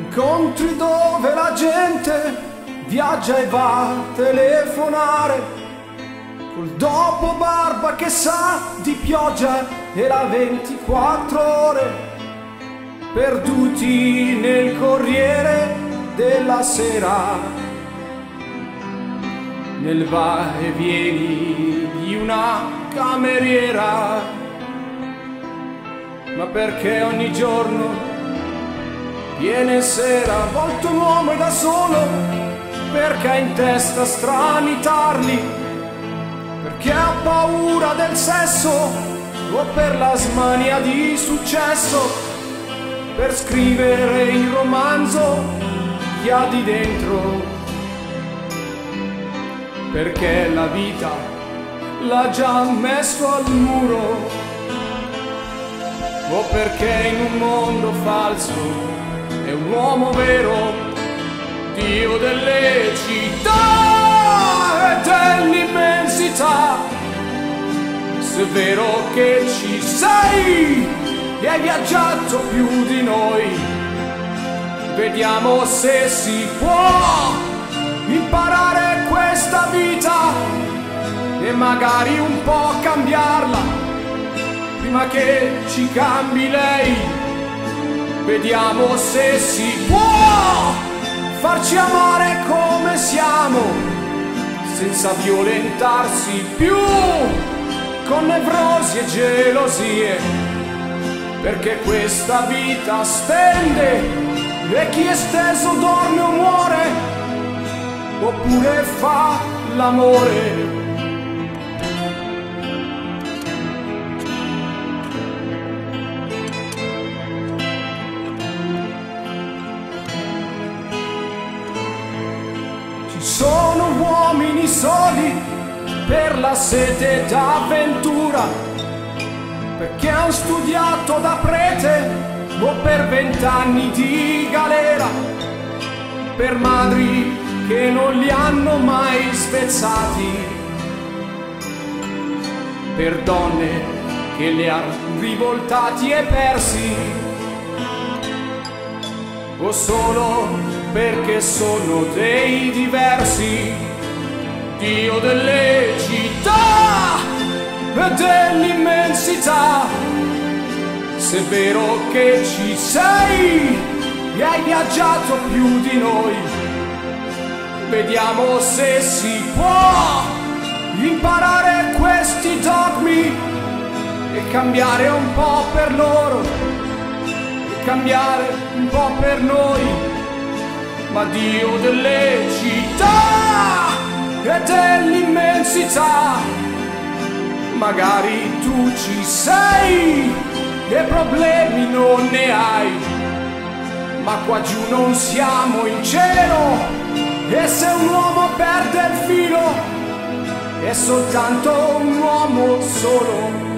incontri dove la gente viaggia e va a telefonare, col dopo barba che sa di pioggia e la 24 ore, perduti nel Corriere della Sera, nel va e vieni di una cameriera. Ma perché ogni giorno viene sera, a volte un uomo è da solo, perché ha in testa strani tarli, perché ha paura del sesso o per la smania di successo, per scrivere il romanzo che ha di dentro, perché la vita l'ha già messo al muro, o perché in un mondo falso è un uomo vero, Dio delle città e dell'immensità. Se è vero che ci sei e hai viaggiato più di noi, vediamo se si può imparare questa vita e magari un po' cambiarla prima che ci cambi lei. Vediamo se si può farci amare come siamo, senza violentarsi più con nevrosi e gelosie, perché questa vita stende e chi è steso dorme o muore, oppure fa l'amore. Sono uomini soli per la sete d'avventura, perché han studiato da prete o per 20 anni di galera, per madri che non li hanno mai spezzati, per donne che li han rivoltati e persi, o solo perché sono dei diversi, Dio delle città e dell'immensità. Se è vero che ci sei e hai viaggiato più di noi, vediamo se si può imparare questi dogmi e cambiare un po' per loro e cambiare un po' per noi. Ma Dio delle città e dell'immensità, magari tu ci sei e problemi non ne hai, ma qua giù non siamo in cielo, e se un uomo perde il filo è soltanto un uomo solo.